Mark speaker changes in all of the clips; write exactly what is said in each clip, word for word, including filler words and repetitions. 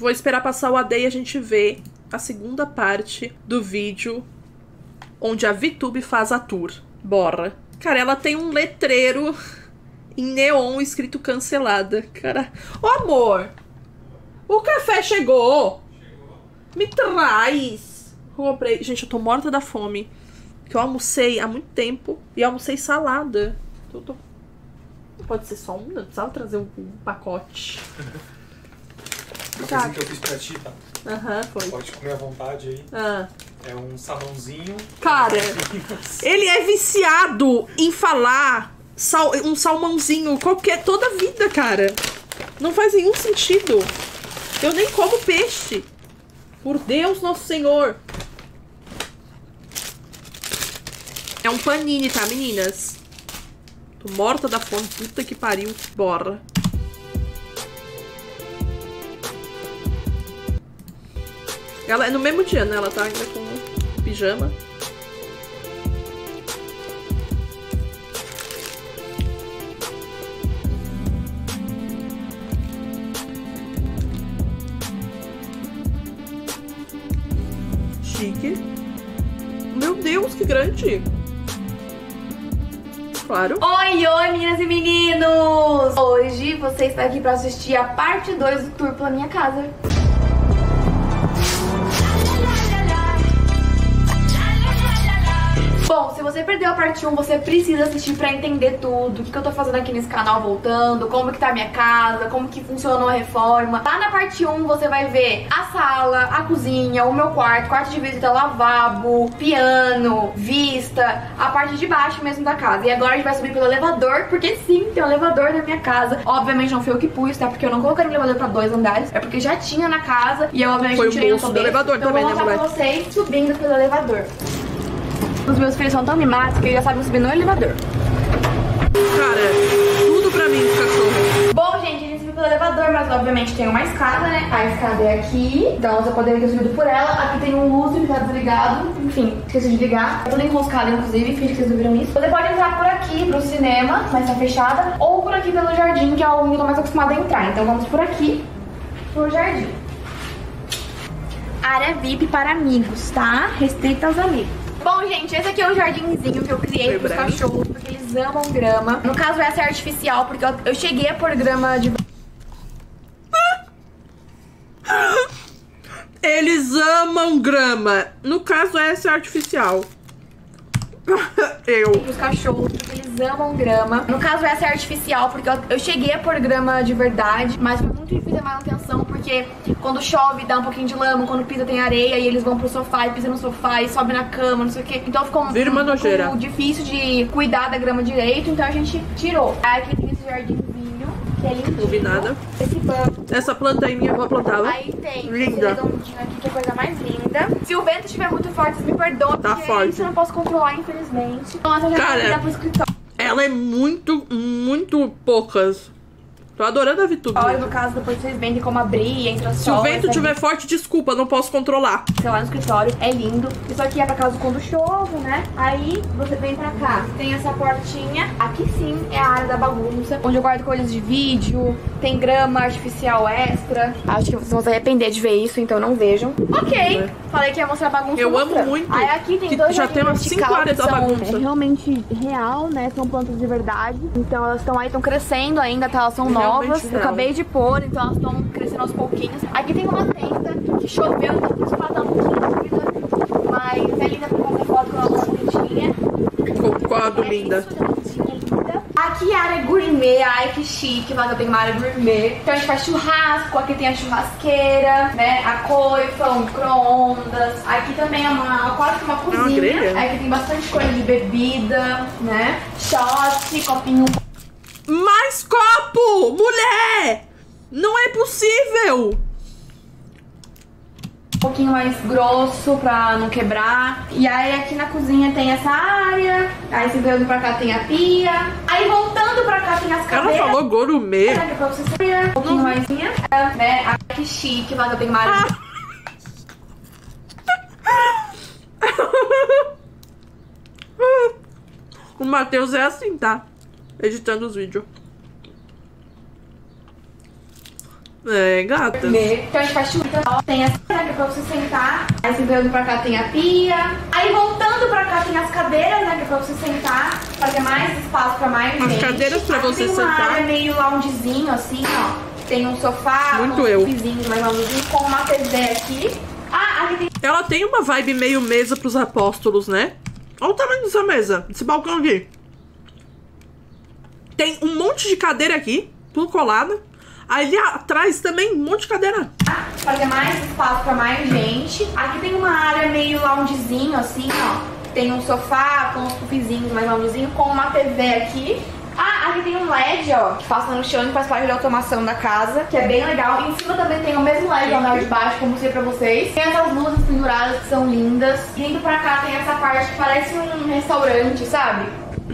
Speaker 1: Vou esperar passar o A D e a gente vê a segunda parte do vídeo onde a VTube faz a tour. Bora. Cara, ela tem um letreiro em neon escrito cancelada. Cara, ô amor, o café chegou. Me traz. Comprei. Gente, eu tô morta da fome. Que eu almocei há muito tempo e almocei salada. Eu tô... Pode ser só uma? Não precisava trazer um, um pacote.
Speaker 2: Uma coisa que eu fiz pra ti, tá?
Speaker 1: Aham, uhum, foi.
Speaker 2: Pode comer à vontade aí.
Speaker 1: Ah.
Speaker 2: É um salmãozinho.
Speaker 1: Cara, ele é viciado em falar sal, um salmãozinho qualquer, toda a vida, cara. Não faz nenhum sentido. Eu nem como peixe. Por Deus, nosso Senhor. É um panini, tá, meninas? Tô morta da fome, puta que pariu. Bora. Ela é no mesmo dia, né? Ela tá ainda com pijama. Chique. Meu Deus, que grande. Claro.
Speaker 3: Oi, oi, meninas e meninos! Hoje você está aqui pra assistir a parte dois do tour pela minha casa. Bom, se você perdeu a parte um, você precisa assistir pra entender tudo. O que, que eu tô fazendo aqui nesse canal voltando, como que tá a minha casa, como que funcionou a reforma. Lá na parte um você vai ver a sala, a cozinha, o meu quarto, quarto de visita, lavabo, piano, vista, a parte de baixo mesmo da casa. E agora a gente vai subir pelo elevador, porque sim, tem um elevador na minha casa. Obviamente não fui eu que pus, tá? Porque eu não coloquei um elevador pra dois andares. É porque já tinha na casa e eu obviamente
Speaker 1: Foi
Speaker 3: não tirei
Speaker 1: o
Speaker 3: no
Speaker 1: bolso do elevador
Speaker 3: então
Speaker 1: também,
Speaker 3: eu vou
Speaker 1: né,
Speaker 3: mostrar
Speaker 1: mulher?
Speaker 3: pra vocês subindo pelo elevador. Os meus filhos são tão mimados que eles já sabem subir no elevador.
Speaker 1: Cara, tudo pra mim, cachorro.
Speaker 3: Bom, gente, a gente subiu pelo elevador, mas obviamente tem uma escada, né? A escada é aqui, então você poderia ter subido por ela. Aqui tem um lustre que tá desligado. Enfim, esqueci de ligar. É tudo enroscado, inclusive, finge que vocês não viram isso. Você pode entrar por aqui pro cinema, mas tá fechada, ou por aqui pelo jardim, que é onde eu tô mais acostumada a entrar. Então vamos por aqui, pro jardim. Área V I P para amigos, tá? Restrita aos amigos. Bom, gente, esse aqui é o jardinzinho que eu criei pros cachorros, porque eles amam grama. No caso, essa é artificial, porque eu, eu cheguei a pôr grama de...
Speaker 1: Eles amam grama. No caso, essa é artificial. Eu.
Speaker 3: Os cachorros, porque eles amam grama. No caso, essa é artificial, porque eu, eu cheguei a pôr grama de verdade, mas foi muito difícil a manutenção, porque quando chove dá um pouquinho de lama, quando pisa tem areia, e eles vão pro sofá e pisam no sofá e sobe na cama, não sei o que. Então ficou um,
Speaker 1: Vira uma nojeira.
Speaker 3: um, um difícil de cuidar da grama direito, então a gente tirou. Aí aqui tem esse jardinzinho, que é lindinho.
Speaker 1: Não vi nada.
Speaker 3: Esse banco.
Speaker 1: Essa planta aí minha avó plantava.
Speaker 3: Aí tem
Speaker 1: Linda.
Speaker 3: esse redondinho aqui, que é a coisa mais linda. Se o vento estiver muito forte, vocês me perdoam,
Speaker 1: Tá
Speaker 3: porque
Speaker 1: forte.
Speaker 3: isso eu não posso controlar, infelizmente. Então essa já
Speaker 1: Cara,
Speaker 3: vai pro escritório.
Speaker 1: Ela é muito, muito poucas. Tô adorando a VTube.
Speaker 3: Olha, no caso, depois vocês vendem como abrir, entra
Speaker 1: Se
Speaker 3: sol,
Speaker 1: o vento
Speaker 3: essa
Speaker 1: estiver forte, desculpa, não posso controlar.
Speaker 3: sei lá, no escritório, é lindo. Isso aqui é pra caso quando chove, né? Aí você vem pra cá, tem essa portinha. Aqui sim é a área da bagunça, onde eu guardo coisas de vídeo, tem grama artificial extra. Acho que vocês vão se arrepender de ver isso, então não vejam. Ok, falei que ia mostrar bagunça.
Speaker 1: Eu amo
Speaker 3: mostrando.
Speaker 1: muito.
Speaker 3: Aí aqui tem
Speaker 1: Que
Speaker 3: dois
Speaker 1: já tem umas
Speaker 3: jardins
Speaker 1: cinco
Speaker 3: vertical
Speaker 1: áreas
Speaker 3: que
Speaker 1: da
Speaker 3: são
Speaker 1: bagunça.
Speaker 3: realmente real, né? São plantas de verdade. Então elas estão aí, estão crescendo ainda, tá? Elas são
Speaker 1: Realmente
Speaker 3: novas. Eu
Speaker 1: real.
Speaker 3: acabei de pôr, então elas estão crescendo aos pouquinhos. Aqui tem uma tenda que choveu, então por isso que ela tá um pouquinho úmida. Mas é linda pra fazer foto com ela bonitinha.
Speaker 1: Concordo,
Speaker 3: É
Speaker 1: linda.
Speaker 3: isso, tá bonitinha, linda. Aqui é a área gourmet, ai que chique, mas eu tenho uma área gourmet. Então a gente faz churrasco, aqui tem a churrasqueira, né? A coifa, um micro-ondas. Aqui também é uma, quase que uma cozinha.
Speaker 1: grelha?
Speaker 3: Aqui tem bastante coisa de bebida, né? Shot, copinho.
Speaker 1: Mais copo! Mulher! Não é possível!
Speaker 3: Um pouquinho mais grosso pra não quebrar. E aí aqui na cozinha tem essa área. Aí você veio pra cá tem a pia. Aí voltando pra cá tem as
Speaker 1: Ela
Speaker 3: cadeiras.
Speaker 1: falou gourmet.
Speaker 3: Aqui pra você sair. Um pouquinho mais, né? Ai, que chique, mas eu tenho uma área.
Speaker 1: O Matheus é assim, tá? Editando os vídeos. É, gata.
Speaker 3: Então a gente faz chuta, tem essa cadeira pra você sentar. Aí você vendo pra cá tem a pia. Aí voltando pra cá tem as cadeiras, né? Que é pra você sentar, fazer mais espaço pra mais
Speaker 1: As
Speaker 3: gente.
Speaker 1: cadeiras pra
Speaker 3: Aqui
Speaker 1: você
Speaker 3: tem uma
Speaker 1: sentar.
Speaker 3: área meio loungezinho, assim, ó. Tem um sofá,
Speaker 1: Muito
Speaker 3: com
Speaker 1: eu.
Speaker 3: uns vizinhos mais loungezinho, com uma T V aqui. Ah, aqui tem...
Speaker 1: Ela tem uma vibe meio mesa pros apóstolos, né? Olha o tamanho dessa mesa, desse balcão aqui. Tem um monte de cadeira aqui, tudo colado. Ali atrás também, um monte de cadeira.
Speaker 3: Fazer mais espaço pra mais gente. Aqui tem uma área meio loungezinho, assim, ó. Tem um sofá com uns puffzinhos mais loungezinho, com uma T V aqui. Ah, aqui tem um L E D, ó, que passa no chão e faz parte da automação da casa, que é bem legal. Em cima também tem o mesmo L E D no andar de baixo, como eu mostrei pra vocês. Tem essas luzes penduradas que são lindas. Vindo pra cá tem essa parte que parece um restaurante, sabe?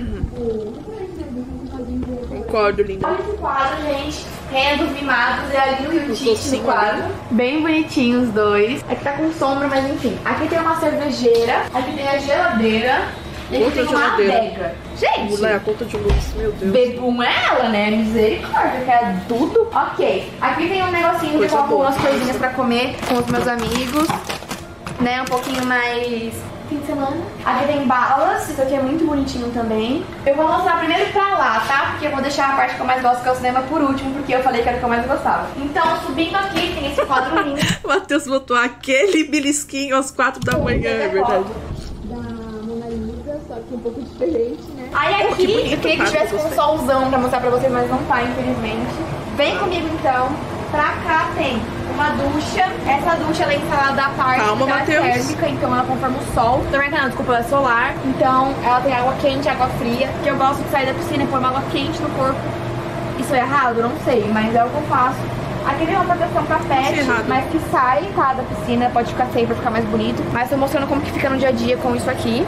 Speaker 1: Concordo, linda.
Speaker 3: Olha esse quadro, gente. Rendo, Mimados e ali o Rio Tite no quadro. Bem bonitinhos os dois. Aqui tá com sombra, mas enfim. Aqui tem uma cervejeira. Aqui tem a geladeira. E aqui
Speaker 1: Outra
Speaker 3: tem uma
Speaker 1: geladeira.
Speaker 3: adega. Gente,
Speaker 1: Mulher, a conta de luz, meu Deus.
Speaker 3: bebum é ela, né? Misericórdia, que é tudo. Ok. Aqui tem um negocinho que eu
Speaker 1: Coisa
Speaker 3: coloco
Speaker 1: boa.
Speaker 3: umas coisinhas pra comer com os meus amigos. Né? Um pouquinho mais... fim de semana. Aqui tem balas, isso aqui é muito bonitinho também. Eu vou mostrar primeiro pra lá, tá? Porque eu vou deixar a parte que eu mais gosto, que é o cinema, por último, porque eu falei que era o que eu mais gostava. Então, subindo aqui, tem esse quadro lindo.
Speaker 1: O Matheus botou aquele belisquinho às quatro da manhã, é verdade.
Speaker 3: Da Mona Lisa, só que um pouco diferente, né? Aí
Speaker 1: Oh, que
Speaker 3: aqui,
Speaker 1: bonito,
Speaker 3: eu queria que
Speaker 1: cara,
Speaker 3: tivesse com um
Speaker 1: gostei.
Speaker 3: solzão pra mostrar pra vocês, mas não tá, infelizmente. Vem comigo, então. Pra cá tem uma ducha. Essa ducha ela é instalada à parte,
Speaker 1: Calma,
Speaker 3: porque ela é
Speaker 1: Matheus.
Speaker 3: térmica, então ela conforma o sol. Tô brincando, desculpa, ela é solar. Então ela tem água quente e água fria. Que eu gosto de sair da piscina e pôr uma água quente no corpo. Isso é errado? Não sei, mas é o que eu faço. Aqui tem uma proteção pra pet,
Speaker 1: Isso é errado.
Speaker 3: mas que sai, tá, da piscina. Pode ficar feio pra ficar mais bonito. Mas tô mostrando como que fica no dia a dia com isso aqui.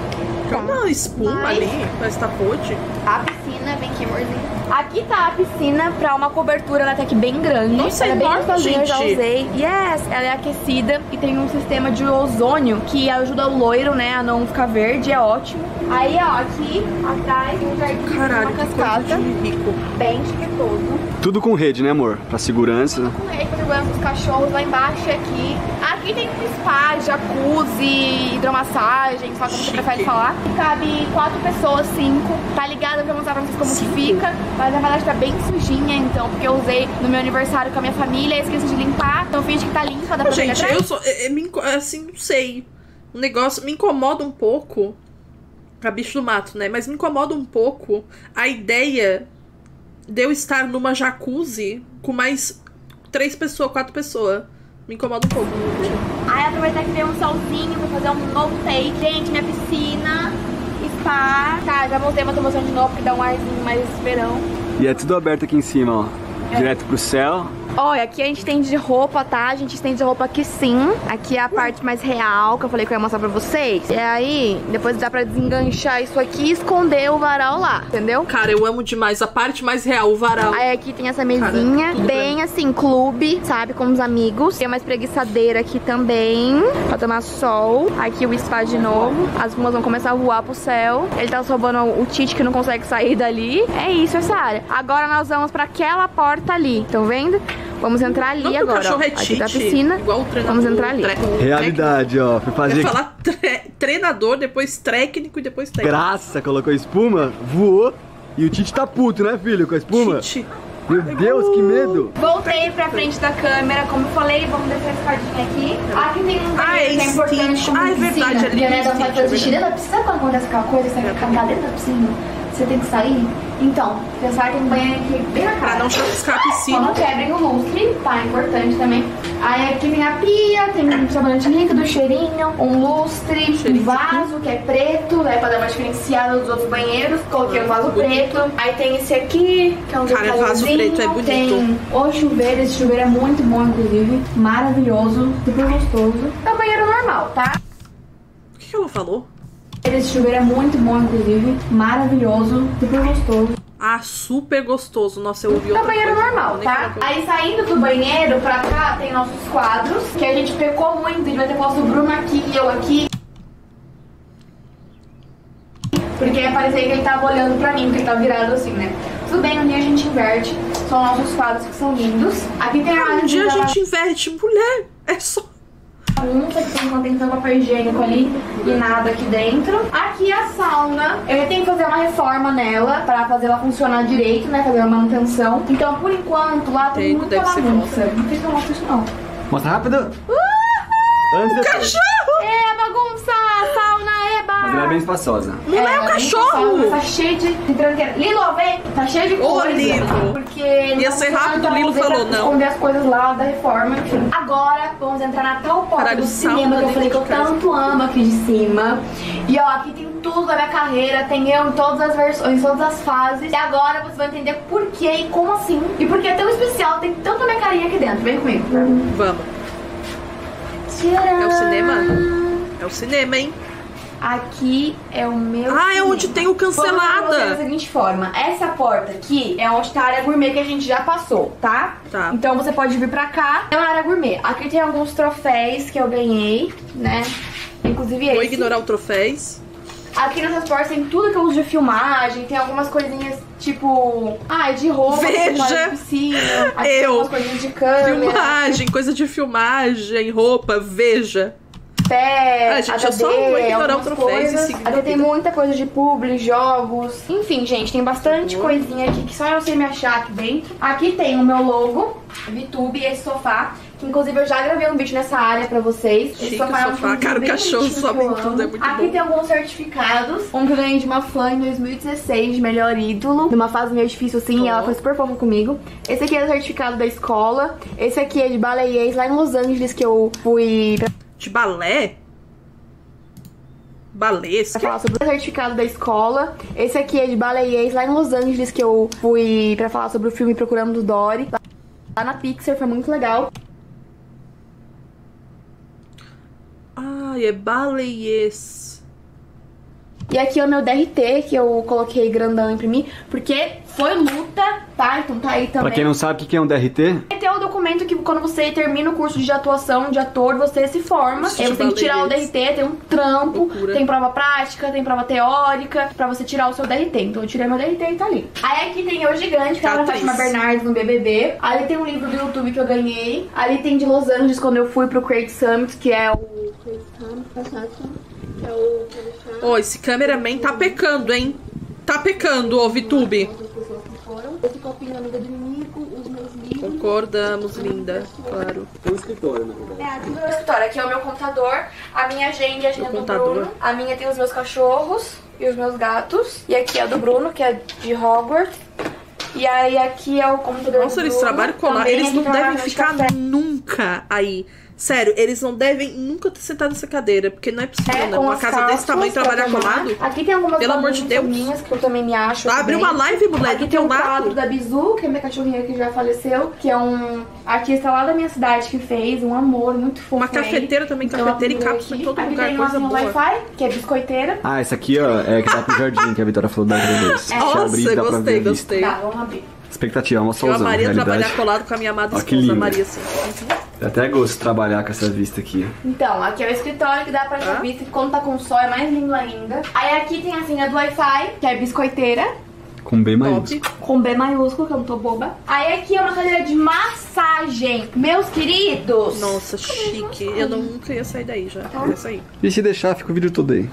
Speaker 1: Tem uma espuma
Speaker 3: Mas-
Speaker 1: ali, parece que tá podre.
Speaker 3: A piscina, vem aqui, amorzinho. Aqui tá a piscina pra uma cobertura, ela tá aqui bem grande.
Speaker 1: Nossa,
Speaker 3: ela é bem
Speaker 1: enorme,
Speaker 3: gostosinha, eu já
Speaker 1: gente.
Speaker 3: usei. Yes, ela é aquecida e tem um sistema de ozônio que ajuda o loiro, né, a não ficar verde, é ótimo. Aí, ó, aqui atrás tem um jardim,
Speaker 1: Caralho,
Speaker 3: uma
Speaker 1: que coisa
Speaker 3: cascata,
Speaker 1: de rico.
Speaker 3: bem chiquetoso.
Speaker 4: Tudo com rede, né, amor? Pra segurança.
Speaker 3: Com rede pra segurança dos cachorros, lá embaixo e aqui. Aqui tem um spa, jacuzzi, hidromassagem, só como você
Speaker 1: Chique.
Speaker 3: prefere falar. Cabe quatro pessoas, cinco. Tá ligada pra mostrar pra vocês como
Speaker 1: Cinco.
Speaker 3: que fica. Mas na verdade tá bem sujinha, então, porque eu usei no meu aniversário com a minha família, esqueci de limpar. Então finge que tá limpa, dá pra ver
Speaker 1: Gente,
Speaker 3: atrás.
Speaker 1: eu sou. é- é- me inco- assim, não sei. O negócio me incomoda um pouco. A bicho do mato, né? Mas me incomoda um pouco a ideia de eu estar numa jacuzzi com mais três pessoas, quatro pessoas. Me incomoda um pouco.
Speaker 3: Aí aproveitar que veio um solzinho pra fazer um novo take. Gente, minha piscina, spa. Tá, já mostrei, mas tô mostrando de novo porque dá um arzinho mais verão.
Speaker 4: E é tudo aberto aqui em cima, ó. Direto pro céu.
Speaker 3: Olha, aqui a gente estende roupa, tá? A gente estende roupa aqui sim. Aqui é a parte mais real que eu falei que eu ia mostrar pra vocês. E aí, depois dá pra desenganchar isso aqui e esconder o varal lá, entendeu?
Speaker 1: Cara, eu amo demais a parte mais real, o varal.
Speaker 3: Aí aqui tem essa mesinha,
Speaker 1: tudo
Speaker 3: bem assim, clube, sabe? Com os amigos. Tem uma espreguiçadeira aqui também, pra tomar sol. Aqui o spa de novo. As plumas vão começar a voar pro céu. Ele tá roubando o Tite que não consegue sair dali. É isso, essa área. Agora nós vamos pra aquela porta ali. Estão vendo? Vamos entrar ali
Speaker 1: Não que o
Speaker 3: agora, ó.
Speaker 1: cachorro é
Speaker 3: Aqui tá a
Speaker 1: Tite,
Speaker 3: piscina.
Speaker 1: igual o treinador.
Speaker 3: Vamos entrar ali.
Speaker 1: tre-
Speaker 4: Realidade, ó. Fui
Speaker 1: Eu
Speaker 4: fazer
Speaker 1: ia falar tre- treinador, depois técnico e depois técnico.
Speaker 4: graça, colocou espuma, voou. E o Tite tá puto, né, filho? Com a espuma.
Speaker 1: Tite.
Speaker 4: Meu Deus, que medo.
Speaker 3: Voltei pra frente da câmera, como eu falei, vamos descer a escadinha aqui. Aqui tem um
Speaker 1: Ah,
Speaker 3: banheiro
Speaker 1: é
Speaker 3: que é importante
Speaker 1: Stitch.
Speaker 3: como
Speaker 1: Ah, é
Speaker 3: piscina.
Speaker 1: verdade, ali
Speaker 3: E a
Speaker 1: tem
Speaker 3: Neda vai
Speaker 1: Stitch,
Speaker 3: fazer
Speaker 1: é
Speaker 3: xixi dentro da piscina. Sabe quando acontece aquela coisa, você vai ficar dentro da piscina? Você tem que sair? Então, pensar tem um banheiro aqui bem na
Speaker 1: Pra
Speaker 3: cara.
Speaker 1: não chapiscar a
Speaker 3: Só
Speaker 1: piscina.
Speaker 3: não quebrem o lustre, tá? Importante também. Aí aqui tem a pia, tem um sabonete líquido, cheirinho, um lustre,
Speaker 1: Cheirinho
Speaker 3: um
Speaker 1: de
Speaker 3: vaso que é preto, né? Pra dar uma diferenciada dos outros banheiros. Coloquei um vaso preto. Aí tem esse aqui, que é um
Speaker 1: Cara, vaso
Speaker 3: detalhezinho.
Speaker 1: preto é bonito.
Speaker 3: Tem o chuveiro, esse chuveiro é muito bom, inclusive. Maravilhoso, super gostoso. É um banheiro normal, tá?
Speaker 1: O que, que ela falou?
Speaker 3: Esse chuveiro é muito bom, inclusive. Maravilhoso, super gostoso.
Speaker 1: Ah, super gostoso. Nossa, eu ouvi
Speaker 3: É um
Speaker 1: outra
Speaker 3: banheiro
Speaker 1: coisa.
Speaker 3: normal,
Speaker 1: Nem
Speaker 3: tá?
Speaker 1: falei.
Speaker 3: Aí saindo do banheiro pra cá tem nossos quadros, que a gente pecou muito, devia ter posto o Bruno aqui e eu aqui. Porque parecia que ele tava olhando pra mim, porque ele tava virado assim, né? Tudo bem, um dia a gente inverte. São nossos quadros que são lindos. Aqui tem a
Speaker 1: Um dia a gente inverte, mulher. É só...
Speaker 3: bagunça, que tem contenção papel higiênico ali e nada aqui dentro. Aqui a sauna, eu tenho que fazer uma reforma nela pra fazer ela funcionar direito, né? Fazer uma manutenção. Então, por enquanto, lá tem
Speaker 1: Tem,
Speaker 3: muita
Speaker 1: deve ser
Speaker 3: bagunça. Não sei se eu mostro isso não.
Speaker 4: Mostra rápido. Antes de...
Speaker 1: Cachorro!
Speaker 3: É, bagunça! A sauna é
Speaker 4: Mas ela é
Speaker 3: barra.
Speaker 4: bem espaçosa.
Speaker 1: Não é,
Speaker 3: ela
Speaker 1: um
Speaker 3: bem
Speaker 1: cachorro!
Speaker 3: pesada, tá cheio de, de tranqueira. Lilo, vem! Tá cheio de
Speaker 1: Ô,
Speaker 3: coisa.
Speaker 1: Lilo.
Speaker 3: Porque
Speaker 1: Ia
Speaker 3: não
Speaker 1: ser
Speaker 3: funciona,
Speaker 1: rápido,
Speaker 3: então
Speaker 1: o Lilo
Speaker 3: vamos ver
Speaker 1: falou
Speaker 3: pra
Speaker 1: não.
Speaker 3: esconder as coisas lá da reforma, enfim. Agora, vamos entrar na tal porta
Speaker 1: Caralho,
Speaker 3: do
Speaker 1: sauna
Speaker 3: cinema que eu falei que eu
Speaker 1: dentro de casa.
Speaker 3: tanto amo aqui de cima. E ó, aqui tem tudo da minha carreira, tem eu em todas as versões, em todas as fases. E agora você vai entender por que e como assim. E por que é tão especial, tem tanta minha carinha aqui dentro. Vem comigo.
Speaker 1: Vamos.
Speaker 3: Tcharam!
Speaker 1: É o cinema? É o cinema, hein?
Speaker 3: Aqui é o meu
Speaker 1: Ah, é
Speaker 3: cinema.
Speaker 1: onde tem o
Speaker 3: Vamos fazer da
Speaker 1: Cancelada.
Speaker 3: seguinte forma. Essa porta aqui é onde tá a área gourmet que a gente já passou, tá?
Speaker 1: Tá.
Speaker 3: Então você pode vir pra cá. É uma área gourmet. Aqui tem alguns troféus que eu ganhei, né? Inclusive
Speaker 1: Vou
Speaker 3: esse.
Speaker 1: ignorar o troféus.
Speaker 3: Aqui nessas portas tem tudo que eu uso de filmagem. Tem algumas coisinhas tipo... Ah, de roupa.
Speaker 1: Veja!
Speaker 3: De piscina. Aqui tem
Speaker 1: Eu.
Speaker 3: algumas coisinhas de câmera.
Speaker 1: Filmagem, coisa de filmagem, roupa, veja.
Speaker 3: Pé,
Speaker 1: Ah, gente,
Speaker 3: H D,
Speaker 1: eu só vou ignorar
Speaker 3: algumas
Speaker 1: o troféus e
Speaker 3: coisas.
Speaker 1: seguir
Speaker 3: Aqui
Speaker 1: a
Speaker 3: tem
Speaker 1: vida.
Speaker 3: muita coisa de publi, jogos. Enfim, gente, tem bastante
Speaker 1: Boa.
Speaker 3: coisinha aqui que só eu sei me achar aqui dentro. Aqui tem o meu logo, VTube, esse sofá. Que inclusive eu já gravei um vídeo nessa área pra vocês. Esse
Speaker 1: Chique
Speaker 3: sofá é um
Speaker 1: sofá.
Speaker 3: fundo
Speaker 1: Cara, o
Speaker 3: bem
Speaker 1: cachorro
Speaker 3: bonitinho
Speaker 1: sobe
Speaker 3: que eu
Speaker 1: em tudo,
Speaker 3: amo.
Speaker 1: é muito
Speaker 3: Aqui
Speaker 1: bom.
Speaker 3: tem alguns certificados. Um que eu ganhei de uma fã em dois mil e dezesseis, de melhor ídolo. Numa fase meio difícil assim,
Speaker 1: Oh.
Speaker 3: e ela foi super fofa comigo. Esse aqui é o certificado da escola. Esse aqui é de baleiês lá em Los Angeles, que eu fui pra
Speaker 1: De balé? Balês?
Speaker 3: Pra falar sobre o certificado da escola. Esse aqui é de baleiês lá em Los Angeles, que eu fui pra falar sobre o filme Procurando Dory. Lá na Pixar, foi muito legal.
Speaker 1: Ai, é baleiês.
Speaker 3: E aqui é o meu D R T, que eu coloquei grandão, imprimir, porque foi luta, tá? Então tá aí também.
Speaker 4: Pra quem não sabe o que é um D R T,
Speaker 3: D R T é o documento que quando você termina o curso de atuação de ator, você se forma.
Speaker 1: Isso
Speaker 3: Aí
Speaker 1: de
Speaker 3: você tem que tirar o D R
Speaker 1: baleiês.
Speaker 3: T, tem um trampo,
Speaker 1: Loucura.
Speaker 3: tem prova prática, tem prova teórica, pra você tirar o seu D R T. Então eu tirei meu D R T e tá ali. Aí aqui tem eu gigante, que é a
Speaker 1: Atriz.
Speaker 3: Fátima Bernardes no B B B. Ali tem um livro do YouTube que eu ganhei. Ali tem de Los Angeles, quando eu fui pro Create Summit, que é o... Create Summit, que é o...
Speaker 1: Ô, esse cameraman tá pecando, hein? Tá pecando, ô, VTube.
Speaker 3: As pessoas que foram. Esse copinho da amiga do inimigo, os meus livros.
Speaker 1: Concordamos, linda. Claro.
Speaker 4: é um escritório, na verdade.
Speaker 3: É, aqui no meu escritório, aqui é o meu computador, a minha agenda e a agenda
Speaker 1: O
Speaker 3: do
Speaker 1: computador.
Speaker 3: Bruno. A minha tem os meus cachorros e os meus gatos. E aqui é a do Bruno, que é de Hogwarts. E aí aqui é o computador
Speaker 1: Nossa,
Speaker 3: do
Speaker 1: eles
Speaker 3: Bruno.
Speaker 1: trabalham colado.
Speaker 3: Também
Speaker 1: Eles
Speaker 3: aqui
Speaker 1: não
Speaker 3: trabalha
Speaker 1: devem
Speaker 3: no
Speaker 1: ficar
Speaker 3: café.
Speaker 1: nunca aí. Sério, eles não devem nunca ter sentado nessa cadeira, porque não é possível,
Speaker 3: É,
Speaker 1: não.
Speaker 3: com
Speaker 1: Uma
Speaker 3: as
Speaker 1: casa desse
Speaker 3: cápsulas
Speaker 1: tamanho
Speaker 3: pra
Speaker 1: trabalhar
Speaker 3: tomar.
Speaker 1: colado.
Speaker 3: Aqui tem algumas
Speaker 1: Pelo amor de
Speaker 3: bagunças
Speaker 1: Deus.
Speaker 3: minhas que eu também me acho.
Speaker 1: Abre
Speaker 3: também.
Speaker 1: uma live, moleque,
Speaker 3: Aqui
Speaker 1: do
Speaker 3: tem
Speaker 1: teu
Speaker 3: um quadro
Speaker 1: lado.
Speaker 3: da Bizu, que é minha cachorrinha que já faleceu, que é um artista lá da minha cidade que fez, um amor muito fofo.
Speaker 1: Uma cafeteira
Speaker 3: ele.
Speaker 1: também,
Speaker 3: Então,
Speaker 1: cafeteira e
Speaker 3: eu
Speaker 1: cápsula em
Speaker 3: aqui.
Speaker 1: todo
Speaker 3: aqui
Speaker 1: lugar,
Speaker 3: tem
Speaker 1: coisa
Speaker 3: uma
Speaker 1: boa.
Speaker 3: Wi-Fi, que é biscoiteira.
Speaker 4: Ah, essa aqui, ó, é que dá pro jardim, que a Vitória falou da outra vez.
Speaker 3: É.
Speaker 4: Deixa eu abrir,
Speaker 1: Nossa,
Speaker 4: dá pra ver
Speaker 1: gostei,
Speaker 4: a vista.
Speaker 1: gostei.
Speaker 3: Tá, vamos abrir.
Speaker 4: Expectativa, uma
Speaker 1: Eu
Speaker 4: solzão,
Speaker 1: amaria
Speaker 4: realidade.
Speaker 1: trabalhar colado com a minha amada
Speaker 4: Ó, que
Speaker 1: esposa,
Speaker 4: lindo.
Speaker 1: Maria, assim.
Speaker 4: Eu até gosto de trabalhar com essa vista aqui.
Speaker 3: Então, aqui é o escritório que dá pra
Speaker 1: Ah.
Speaker 3: ver vista, que quando tá com sol é mais lindo ainda. Aí aqui tem a senha do Wi-Fi, que é biscoiteira,
Speaker 4: Com B
Speaker 1: Top.
Speaker 4: maiúsculo.
Speaker 3: com B maiúsculo, que eu não tô boba. Aí aqui é uma cadeira de massagem. Meus queridos!
Speaker 1: Nossa, chique. Eu não, nunca ia sair daí já. Eu ia sair.
Speaker 4: E se deixar, fica o vídeo todo aí.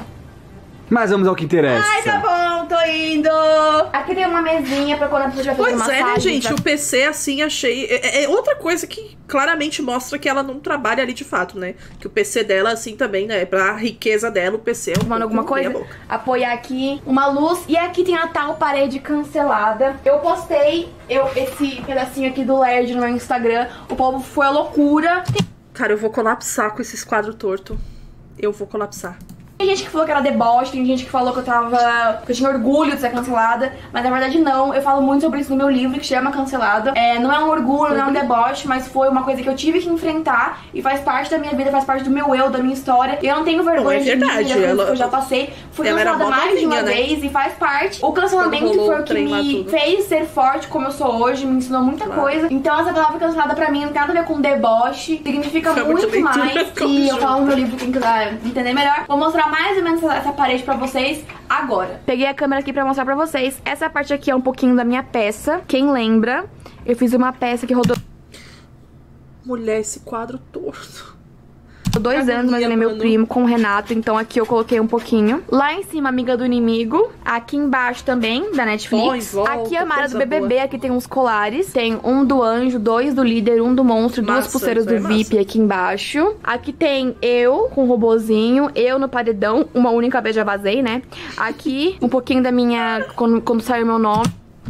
Speaker 4: Mas vamos ao que interessa.
Speaker 3: Ai, tá bom, tô indo! Aqui tem uma mesinha pra quando a pessoa estiver fazendo
Speaker 1: Pois é,
Speaker 3: massagem.
Speaker 1: né, gente?
Speaker 3: pra-
Speaker 1: O P C, assim, achei... É, é outra coisa que claramente mostra que ela não trabalha ali de fato, né? Que o P C dela, assim, também, né? Pra riqueza dela, o P C é um
Speaker 3: Tomando
Speaker 1: pouco
Speaker 3: alguma
Speaker 1: meia
Speaker 3: coisa,
Speaker 1: boca.
Speaker 3: apoiar aqui uma luz. E aqui tem a tal parede cancelada. Eu postei eu, esse pedacinho aqui do L E D no meu Instagram. O povo foi a loucura.
Speaker 1: Cara, eu vou colapsar com esses quadros tortos. Eu vou colapsar.
Speaker 3: Tem gente que falou que era deboche, tem gente que falou que eu tava. que eu tinha orgulho de ser cancelada. Mas na verdade não. Eu falo muito sobre isso no meu livro, que chama Cancelada. É, não é um orgulho, não é um deboche, mas foi uma coisa que eu tive que enfrentar. E faz parte da minha vida, faz parte do meu eu, da minha história. E eu não tenho vergonha
Speaker 1: Não, é
Speaker 3: de mim,
Speaker 1: verdade,
Speaker 3: das coisas
Speaker 1: ela-
Speaker 3: que eu já passei. Fui
Speaker 1: ela era
Speaker 3: cancelada
Speaker 1: mó
Speaker 3: mais de uma
Speaker 1: novinha, né?
Speaker 3: vez e faz parte. O cancelamento
Speaker 1: Quando rolou
Speaker 3: foi o
Speaker 1: o
Speaker 3: que
Speaker 1: trem lá,
Speaker 3: me
Speaker 1: tudo.
Speaker 3: fez ser forte como eu sou hoje, me ensinou muita
Speaker 1: Claro.
Speaker 3: coisa. Então essa palavra cancelada pra mim não tem nada a ver com deboche. Significa
Speaker 1: Foi
Speaker 3: muito
Speaker 1: muito leitura,
Speaker 3: mais.
Speaker 1: como
Speaker 3: E eu
Speaker 1: junto.
Speaker 3: falo no meu livro, quem quiser entender melhor. Vou mostrar mais ou menos essa parede pra vocês agora. Peguei a câmera aqui pra mostrar pra vocês. Essa parte aqui é um pouquinho da minha peça. Quem lembra, eu fiz uma peça que rodou...
Speaker 1: Mulher, esse quadro torto.
Speaker 3: Dois anos, mas ele é meu primo, com o Renato, então aqui eu coloquei um pouquinho. Lá em cima, Amiga do Inimigo. Aqui embaixo também, da Netflix.
Speaker 1: Volta,
Speaker 3: aqui a Mara do B B B,
Speaker 1: boa.
Speaker 3: aqui tem uns colares. Tem um do Anjo, dois do Líder, um do Monstro,
Speaker 1: Massa,
Speaker 3: duas pulseiras do
Speaker 1: é
Speaker 3: V I P
Speaker 1: massa.
Speaker 3: aqui embaixo. Aqui tem eu com o robozinho, eu no paredão, uma única vez já vazei, né? Aqui, um pouquinho da minha... quando, quando saiu meu nome.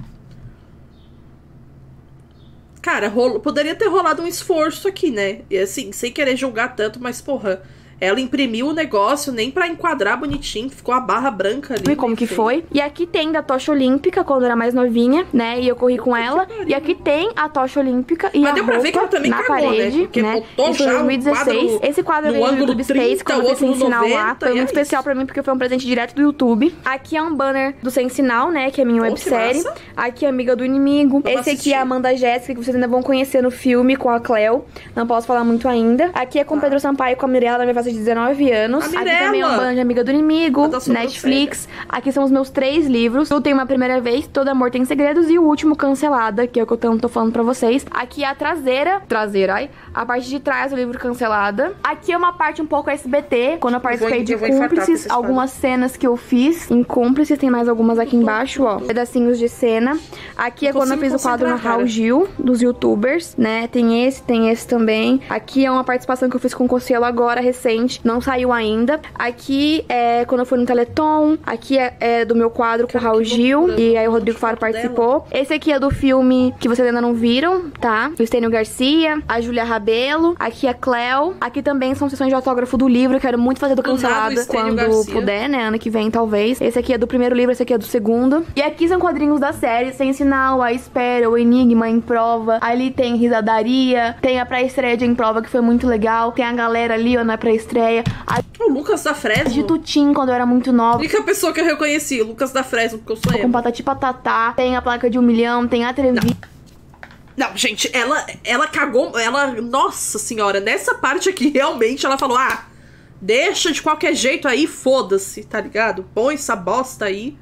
Speaker 1: Cara, rolo, poderia ter rolado um esforço aqui, né? E assim, sem querer julgar tanto, mas porra, ela imprimiu o negócio nem pra enquadrar bonitinho, ficou a barra branca ali.
Speaker 3: E como que foi. E aqui tem da tocha olímpica, quando eu era mais novinha, né? E eu corri com ela. E aqui tem a tocha olímpica e
Speaker 1: Mas
Speaker 3: a
Speaker 1: deu pra ver que ela
Speaker 3: roupa
Speaker 1: também
Speaker 3: na
Speaker 1: cagou, né?
Speaker 3: parede,
Speaker 1: Porque
Speaker 3: né?
Speaker 1: botou
Speaker 3: Isso foi
Speaker 1: já
Speaker 3: em dois mil e dezesseis.
Speaker 1: um quadro
Speaker 3: Esse quadro
Speaker 1: no
Speaker 3: veio do
Speaker 1: ângulo
Speaker 3: YouTube Space,
Speaker 1: trinta,
Speaker 3: quando eu fiz
Speaker 1: outro
Speaker 3: Sem
Speaker 1: no
Speaker 3: Sinal lá.
Speaker 1: noventa,
Speaker 3: Foi
Speaker 1: e
Speaker 3: muito
Speaker 1: é
Speaker 3: especial
Speaker 1: isso.
Speaker 3: pra mim, porque foi um presente direto do YouTube. Aqui é um banner do Sem Sinal, né? Que é minha
Speaker 1: Oh, que
Speaker 3: websérie.
Speaker 1: massa.
Speaker 3: Aqui é Amiga do Inimigo.
Speaker 1: Vamos
Speaker 3: Esse aqui
Speaker 1: assistir.
Speaker 3: é a Amanda Jéssica, que vocês ainda vão conhecer no filme com a Cleo. Não posso falar muito ainda. Aqui é com o Pedro Sampaio e com a Mirella, da minha faixa de dezenove anos.
Speaker 1: A
Speaker 3: Aqui também é um
Speaker 1: Mirella!
Speaker 3: banner de Amiga do Inimigo,
Speaker 1: Ela tá sobrancelha.
Speaker 3: Netflix. Aqui são os meus três livros. Eu tenho Uma Primeira Vez, Todo Amor Tem Segredos e o último, Cancelada, que é o que eu tanto tô falando pra vocês. Aqui é a traseira, traseira, ai, a parte de trás do livro Cancelada. Aqui é uma parte um pouco S B T, quando eu participei
Speaker 1: vou-
Speaker 3: de
Speaker 1: eu vou infartar com
Speaker 3: Cúmplices,
Speaker 1: esses
Speaker 3: algumas cenas que eu fiz em Cúmplices, tem mais algumas aqui embaixo, ó, pedacinhos de cena. Aqui é
Speaker 1: Não
Speaker 3: quando eu
Speaker 1: consigo
Speaker 3: fiz o quadro no
Speaker 1: concentrar,
Speaker 3: Raul
Speaker 1: cara.
Speaker 3: Gil, dos youtubers, né, tem esse, tem esse também. Aqui é uma participação que eu fiz com o Cossielo agora, recente, não saiu ainda. Aqui é quando eu fui no Teleton. Aqui é, é do meu quadro com o Raul
Speaker 1: que
Speaker 3: Gil.
Speaker 1: loucura.
Speaker 3: E aí o Rodrigo Faro
Speaker 1: Foto
Speaker 3: participou. Esse aqui é do filme que vocês ainda não viram, tá? O Estênio Garcia, a Júlia Rabelo. Aqui é Cleo. Aqui também são sessões de autógrafo do livro. Eu quero muito fazer do
Speaker 1: Do nada, o
Speaker 3: Cancelada
Speaker 1: Estênio
Speaker 3: quando
Speaker 1: Garcia.
Speaker 3: puder, né? Ano que vem, talvez. Esse aqui é do primeiro livro, esse aqui é do segundo. E aqui são quadrinhos da série. Sem Sinal, A Espera, O Enigma, Em Prova. Ali tem Risadaria. Tem a pré-estreia de Em Prova, que foi muito legal. Tem a galera ali, ó, na pré-estreia. A
Speaker 1: O Lucas da
Speaker 3: de
Speaker 1: Fresno.
Speaker 3: Tutim, quando eu era muito nova.
Speaker 1: A única pessoa que eu reconheci, o Lucas da Fresno, porque eu sou
Speaker 3: Com
Speaker 1: emo.
Speaker 3: Patati Patatá. Tem a placa de um milhão, tem a Atrevi.
Speaker 1: Não, gente, ela, ela cagou, ela, nossa senhora, nessa parte aqui, realmente, ela falou, ah, deixa de qualquer jeito aí, foda-se, tá ligado? Põe essa bosta aí.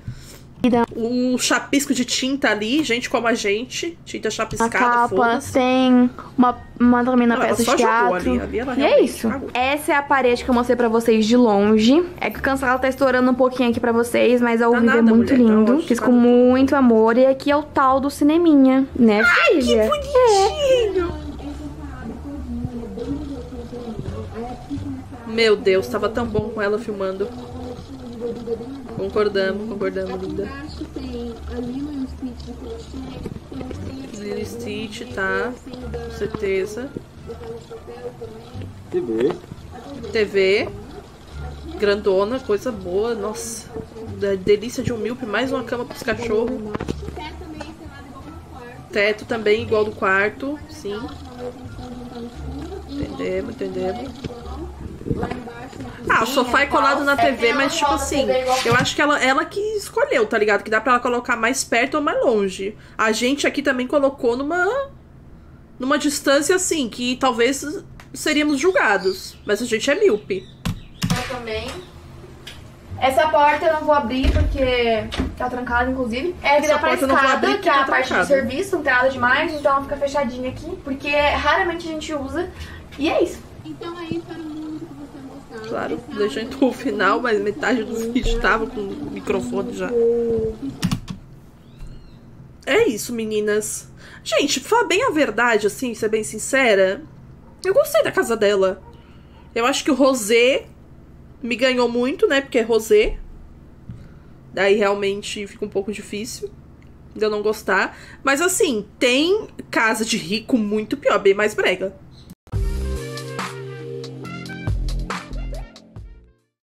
Speaker 1: Um chapisco de tinta ali, gente como a gente, tinta
Speaker 3: Na
Speaker 1: chapiscada,
Speaker 3: capa,
Speaker 1: foda-se.
Speaker 3: tem uma, uma também na
Speaker 1: Não, ela
Speaker 3: peça
Speaker 1: só
Speaker 3: de
Speaker 1: jogou
Speaker 3: teatro.
Speaker 1: ali, ali ela
Speaker 3: E é
Speaker 1: realmente
Speaker 3: isso.
Speaker 1: cagou.
Speaker 3: Essa é a parede que eu mostrei pra vocês de longe. É que o Cancelado tá estourando um pouquinho aqui pra vocês, mas ao
Speaker 1: Tá
Speaker 3: vivo é
Speaker 1: nada,
Speaker 3: muito
Speaker 1: mulher, tá
Speaker 3: lindo.
Speaker 1: ótimo,
Speaker 3: Fiz
Speaker 1: tá
Speaker 3: com
Speaker 1: tudo.
Speaker 3: muito amor. E aqui é o tal do cineminha, né, filha?
Speaker 1: Bonitinho! Meu Deus, tava tão bom com ela filmando. Concordamos, concordamos, linda. Lily Stitch, tá? Com certeza.
Speaker 4: T V.
Speaker 1: T V. Grandona, coisa boa. Nossa. Da- Delícia de um míope. Mais uma cama pros cachorros. Teto também igual do quarto. Sim. Entendemos, entendemos. Ah, o sofá é colado na T V, mas tipo assim, eu acho que ela, ela que escolheu, tá ligado? Que dá pra ela colocar mais perto ou mais longe. A gente aqui também colocou numa numa distância assim, que talvez seríamos julgados. Mas a gente é míope.
Speaker 3: Eu também. Essa porta eu não vou abrir porque tá trancada, inclusive. É que
Speaker 1: Essa
Speaker 3: dá pra
Speaker 1: porta eu não vou
Speaker 3: escada,
Speaker 1: abrir
Speaker 3: que é a
Speaker 1: porque tá
Speaker 3: parte de
Speaker 1: trancada.
Speaker 3: serviço, não tem nada demais, então ela fica fechadinha aqui, porque raramente a gente usa. E é isso.
Speaker 5: Então aí para o mundo que você gostar.
Speaker 1: Claro, deixando o final, mas metade do vídeo tava com o microfone já. É isso, meninas. Gente, falar bem a verdade, assim, ser bem sincera, eu gostei da casa dela. Eu acho que o rosé me ganhou muito, né? Porque é rosé. Daí realmente fica um pouco difícil de eu não gostar. Mas assim, tem casa de rico muito pior, bem mais brega.